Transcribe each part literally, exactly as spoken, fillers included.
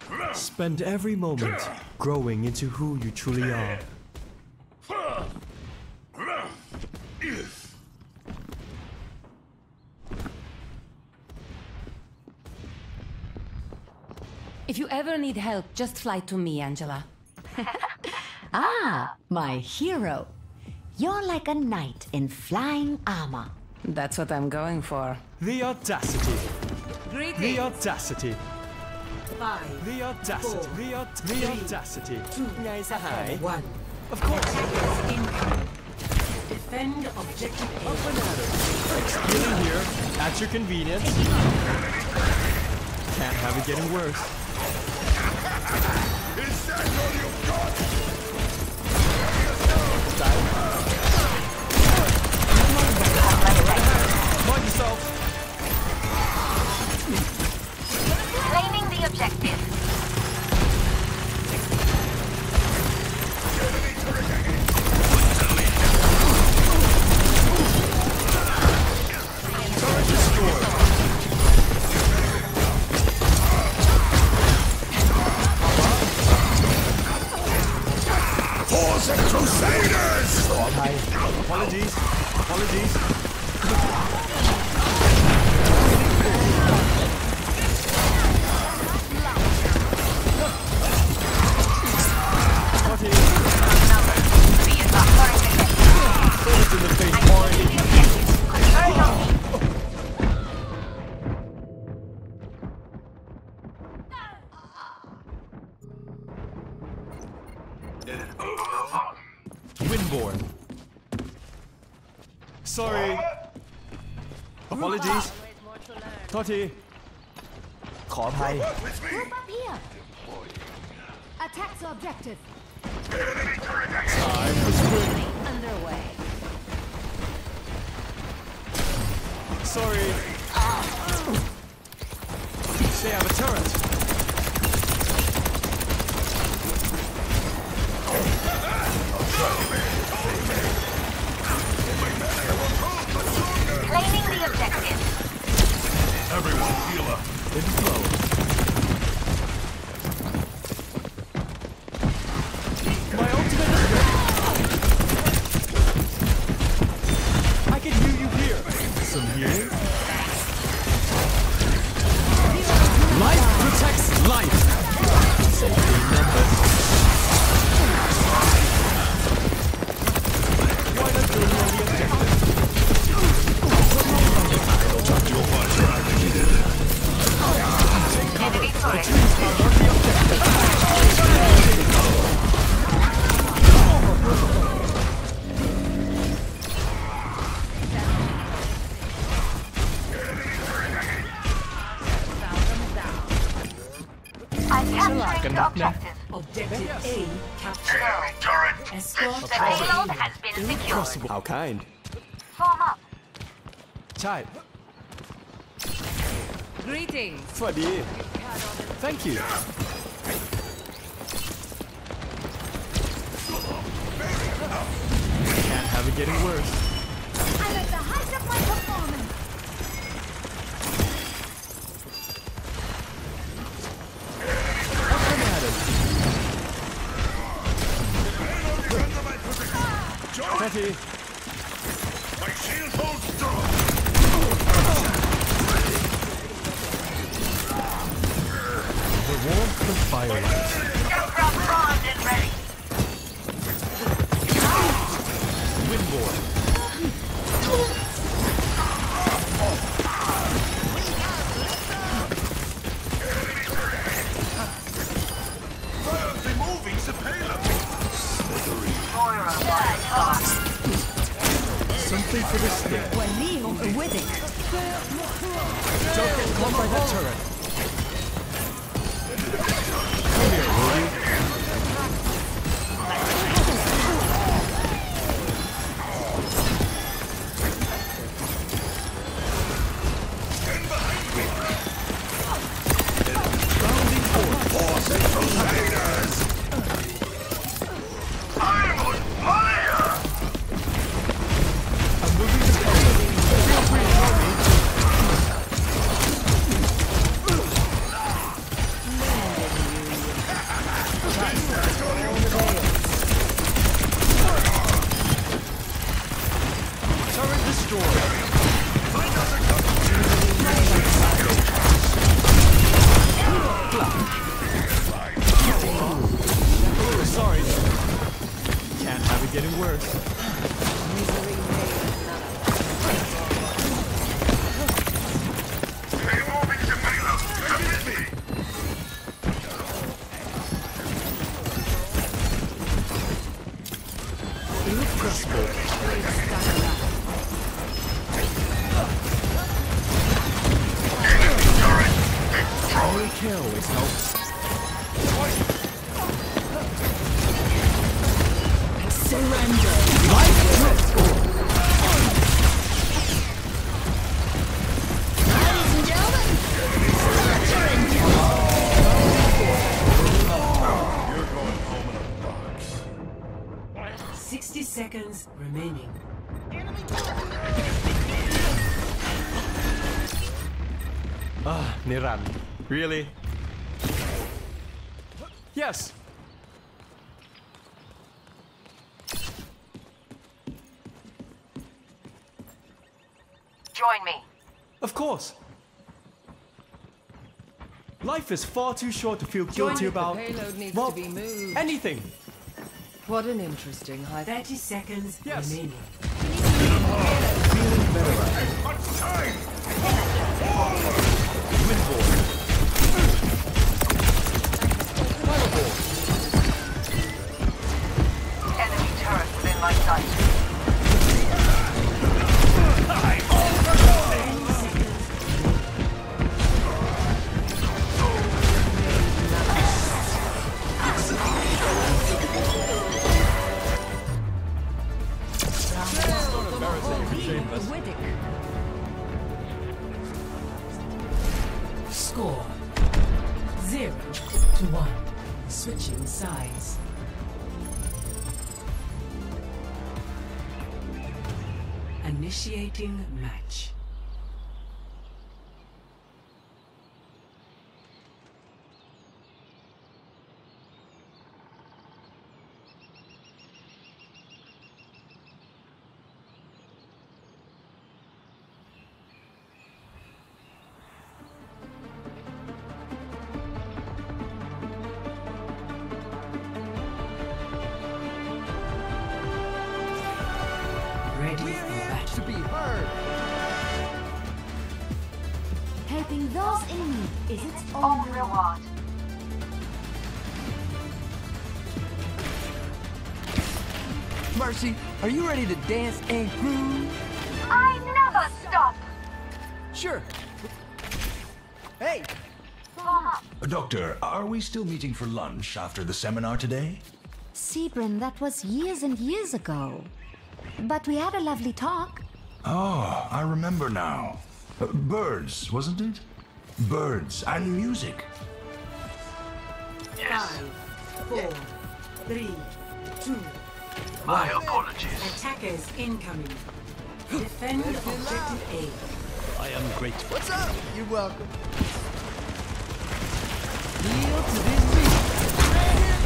Spend every moment growing into who you truly are. If you ever need help, just fly to me, Angela. Ah, my hero. You're like a knight in flying armor. That's what I'm going for. The audacity. Greetings. The audacity. Five, The audacity. Four, The, aud the three, audacity. two, Guys, hi. one. Of course. Defend objective A. Up and at it. Healing here, at your convenience. Can't have it getting worse. Is that all you've got? Mind yourself. Claiming the objective. Turret destroyed. For the Crusaders! Apologies. Apologies. What is Swords in the face, already. Windborne. Sorry. Apologies. Toti. ขออภัย Group up here. Attack the objective. Time to swim. Underway. Sorry. They have a turret. Claiming the objective. Everyone heal up. In flow. My ultimate is ready. I can hear you here. Some healing. Life protects life. Safety in numbers. Why not bring on the objective? You'll find your identity. Enemy turret. I'm capturing the objective. Objective A captured. Enemy turret! Escort The payload has been secured. Impossible. How kind. Form up. ใช่ Greetings. สวัสดี Thank you. Can't have it getting worse. I'm at the height of my performance. Up and at it. Toti. My shield holds strong! The warmth of firelight. Aircraft primed and ready. Windborne. Violently moving the payload! Moira. Something for the skin. Walio with it. Don't get caught by that turret. Come here, will you? Grounding force. For the Crusaders! I'm on fire! I'm moving this payload. Feel free to tell me. Sorry. Can't have it getting worse. Removing the payload. Assist me. Only kill is help. Sixty seconds remaining. Ah, Niran. Really? Yes. Join me. Of course. Life is far too short to feel Join guilty me. The about. payload needs well, to be moved. anything. What an interesting high. Thirty seconds Yes. remaining. Much time. Enemy turret within my sight. Score zero to one. Switching sides. Initiating match. Ready for battle. To be heard. Helping those in need is its own Own reward. reward. Mercy, are you ready to dance and groove? I never stop. Sure. Hey, Form up. Doctor, are we still meeting for lunch after the seminar today? Sebrin, that was years and years ago. But we had a lovely talk. Oh, I remember now. Uh, birds, wasn't it? Birds and music. Five, four, three, two. My apologies. Attackers incoming. Defend objective A. I am grateful. what's up? You're welcome. Kneel to this beat.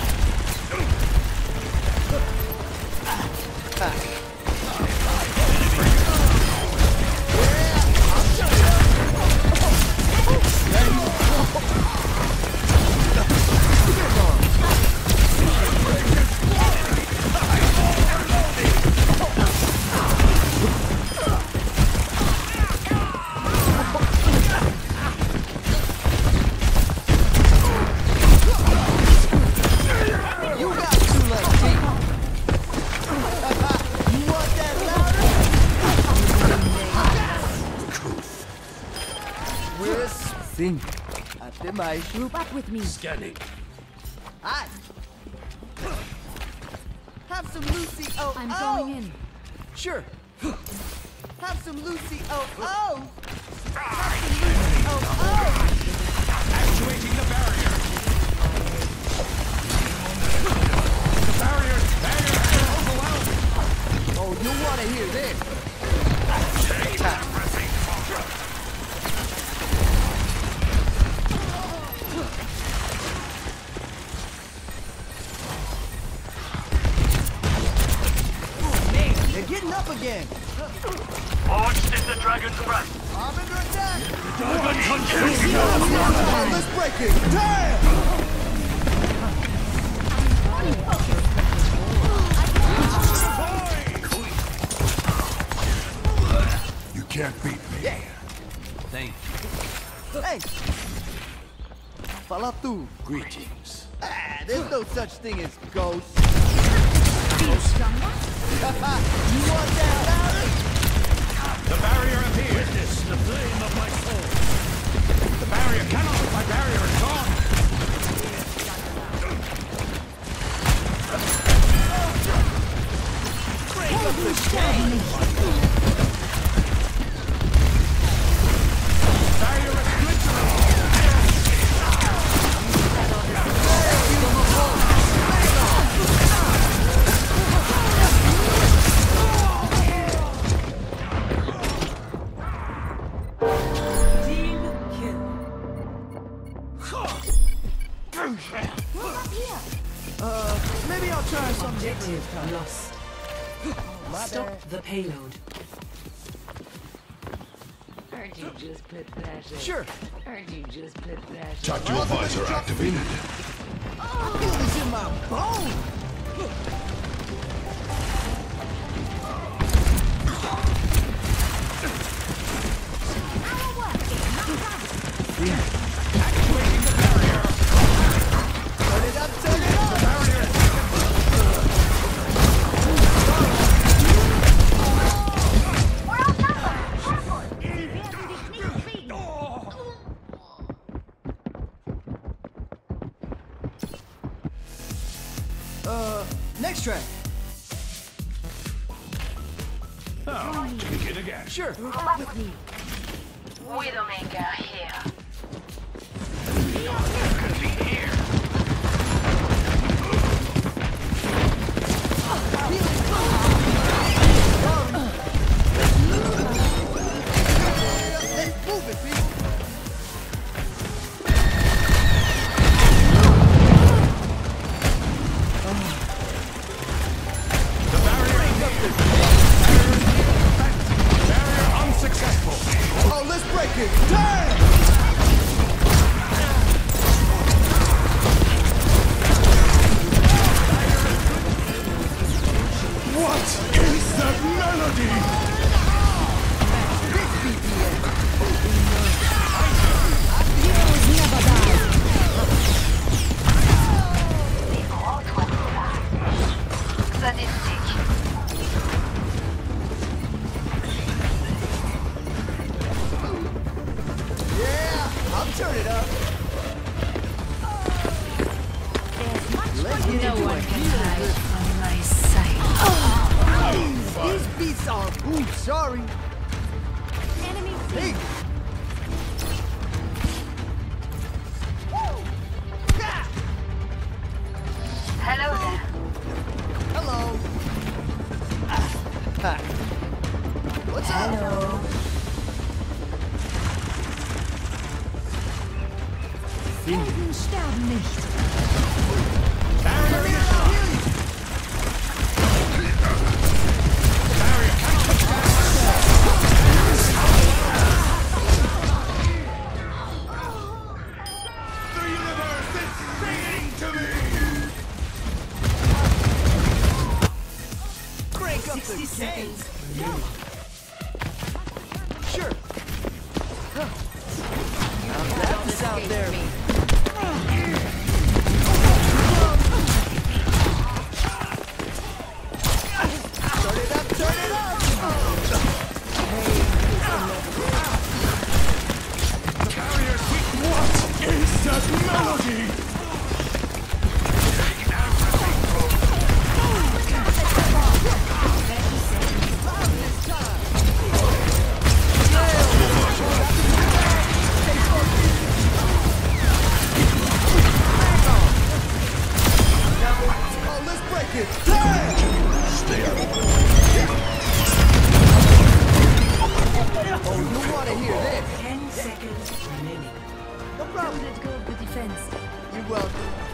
You got two left, Pete. You want that louder? We're sing. Até mais. Group up with me. Scanning. Hi. Have some Lucy. Oh, I'm oh. going in. Sure. Have some Lucy. Oh, oh. Have some Lucy. Oh, oh. Actuating the barrier. The barrier. Barrier. Overwhelmed. Oh, you want to hear this? They're getting up again. Forged is the dragon's breath. I'm under attack! Oh, let's break it! Damn! You can't beat me. Yeah. Thank Hey! Fala tu. you. Greetings. Ah, there's no such thing as ghosts. Feel stronger? You want that louder? The barrier appears. Witness the flame of my soul. The barrier cannot. My barrier is gone. Break up the chain! Barrier is glittering. Team kill. Uh, maybe I'll try some Objective lost. My Stop bad. the payload. Heard you just put pressure. Sure. Heard you just put pressure. Tactical visor activated. I feel this in my bones! Activating the barrier. Turn it up, turn it up! We're outnumbered! Uh, next track. Oh, begin again. Sure. Widowmaker here. Let's move it, people! The barrier is here. Barrier unsuccessful. Oh, let's break it! Damn! What is that melody? Sadistic. Yeah, I'll turn it up. Let's get No into one it. can hide from my sight. These beats are ooh, sorry. Enemy Hey! Yeah! Hello there. Hello. Ah. What's up? Hello. Helden sterben nicht. Barrier is gone. Barrier cannot stand. The universe is singing to me. Break up sixty the game. seconds. Sure. Huh. Now that's out there. Turn it up, turn it up! Barrier sweet. What is that melody? Oh, let's break it! Damn! Stay out of Oh, you want to hear this? Ten seconds remaining. No problem. Let go of the defense. You're welcome.